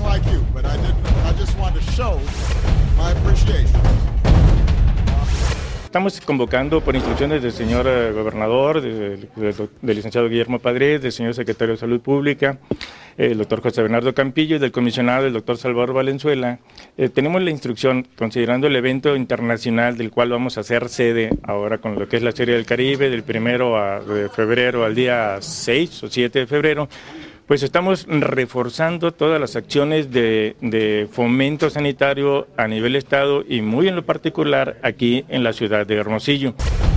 like you, but I just want to show my appreciation. Estamos convocando por instrucciones del señor gobernador, del licenciado Guillermo Padres, del señor secretario de Salud Pública, el doctor José Bernardo Campillo y del comisionado, el doctor Salvador Valenzuela. Tenemos la instrucción, considerando el evento internacional del cual vamos a hacer sede ahora con lo que es la Serie del Caribe, del 1 de febrero al día 6 o 7 de febrero, pues estamos reforzando todas las acciones de fomento sanitario a nivel estado y muy en lo particular aquí en la ciudad de Hermosillo.